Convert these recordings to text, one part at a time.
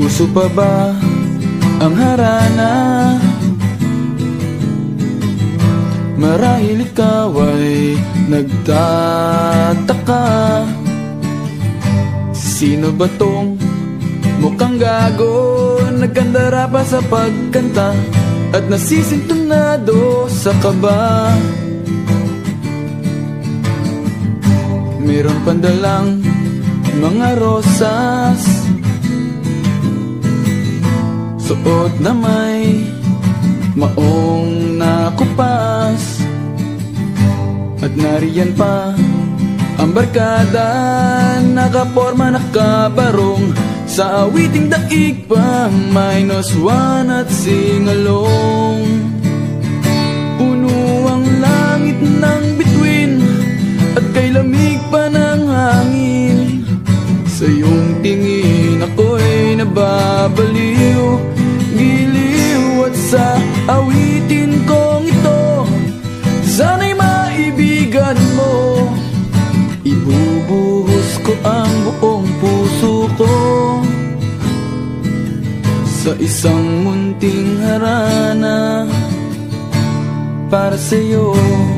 Puso pa ba ang harana? Marahil ikaw ay nagtataka, sino ba tong mukhang gago, nagkandara pa sa pagkanta at nasisintunado sa kaba? Meron pandalang mga rosas, suot na may maong nakupas, at nariyan pa ang barkada, nakaporma nakabarong sa awiting daig pa, -1 at singalong. Puno ang langit ng bituin at kay lamig pa ng hangin, sa iyong tingin ako'y nababaliw, giliw at sa awitin kong ito, sana'y maibigan mo. Ibubuhos ko ang buong puso ko sa isang munting harana para sa'yo.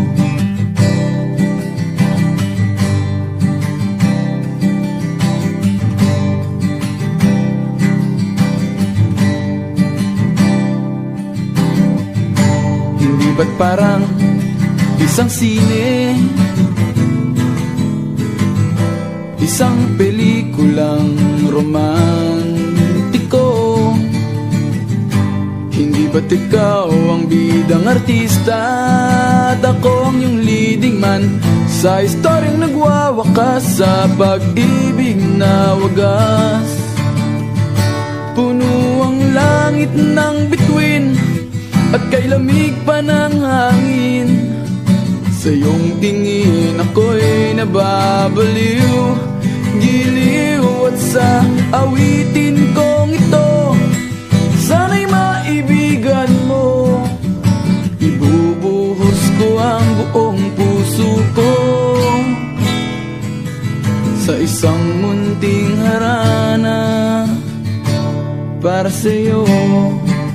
Hindi ba't parang isang sine, isang pelikulang romantiko? Hindi ba't ikaw ang bidang artista at ako ang iyong leading man sa istoryang nagwawakas sa pag-ibig na wagas? Puno ang langit ng bituin at kay lamig pa ng hangin, sa iyong tingin ako'y nababaliw, giliw at sa awitin kong ito, sana'y maibigan mo. Ibubuhos ko ang buong puso ko sa isang munting harana para sa'yo.